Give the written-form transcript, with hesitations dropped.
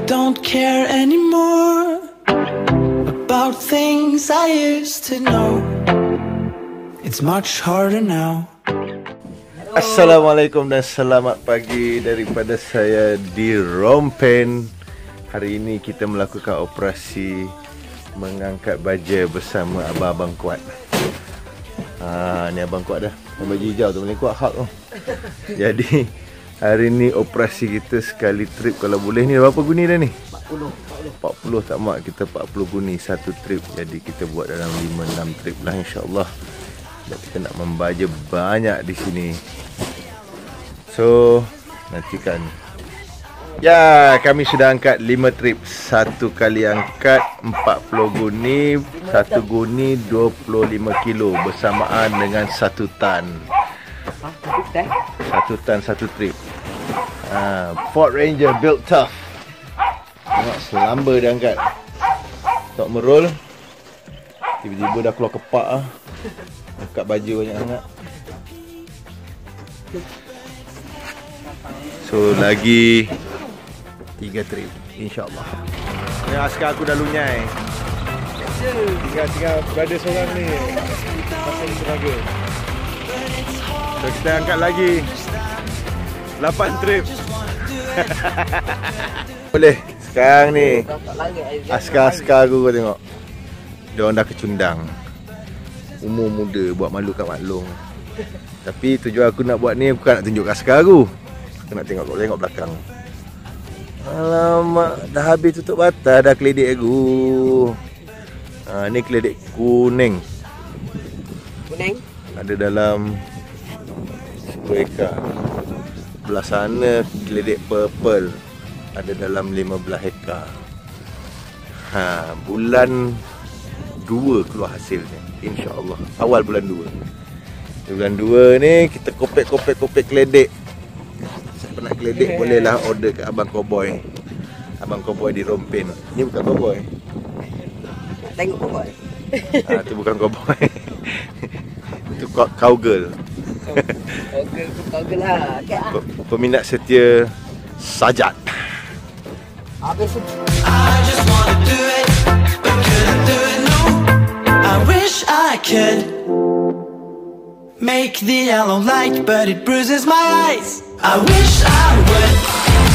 don't care anymore about things I used to know. It's much harder now. Assalamualaikum dan selamat pagi daripada saya di Rompen. Hari ini kita melakukan operasi mengangkat baja bersama abang-abang kuat. Ni abang kuat dah. Baju hijau tu boleh kuat hak tu. Jadi hari ni operasi kita sekali trip kalau boleh. Ni berapa guni dah ni? 40 tak mak, kita 40 guni satu trip. Jadi kita buat dalam 5-6 trip lah insya-Allah. Dan kita nak membaja banyak di sini. So nantikan. Ya, kami sudah angkat 5 trip. Satu kali angkat 40 guni, satu guni 25 kilo bersamaan dengan 1 tan. 1 tan satu trip. Ford Ranger built tough. Tengok selamba dia angkat. Tak merol. Tiba-tiba dah keluar kepak ah. Angkat baju banyak sangat. So lagi 3 trip insya-Allah. Ni askar aku dah lunyai. Tinggal berada seorang ni. Pasal tenaga. So kita angkat lagi 8 trip. Boleh. Sekarang ni askar-askar aku kau tengok. Dia orang dah kecundang. Umur muda buat malu kat maklum. Tapi tujuan aku nak buat ni bukan nak tunjuk askar aku. Aku nak tengok belakang. Alamak, dah habis tutup batas dah keledek aku. Ni keledek kuning. Kuning? Ada dalam 10 ekar. Belah sana keledek purple. Ada dalam 15 ekar. Bulan 2 keluar hasilnya, insya-Allah. Awal bulan 2. Bulan 2 ni kita kopek keledek. Siapa nak keledek bolehlah order kat Abang Cowboy. Abang Cowboy di Rompen. Ni bukan cowboy. Tengok cowboy. Itu bukan cowboy. Itu cowgirl. Cowgirl lah. Peminat setia Sajat. Habis. I just wanna do it, but couldn't do it, no. I wish I could make the yellow light, but it bruises my eyes. I wish I would